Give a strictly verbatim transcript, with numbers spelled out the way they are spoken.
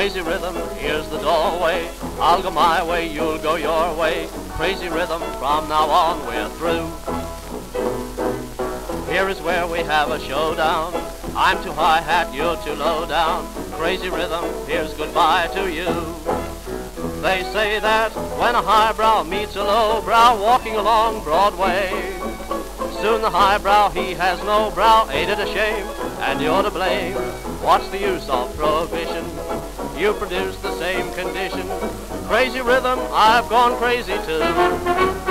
Crazy rhythm, here's the doorway. I'll go my way, you'll go your way. Crazy rhythm, from now on we're through. Here is where we have a showdown. I'm too high hat, you're too low down. Crazy rhythm, here's goodbye to you. They say that when a highbrow meets a lowbrow walking along Broadway, soon the highbrow, he has no brow. Ain't it a shame? And you're to blame. What's the use of prohibition? You produce the same condition. Crazy rhythm, I've gone crazy too.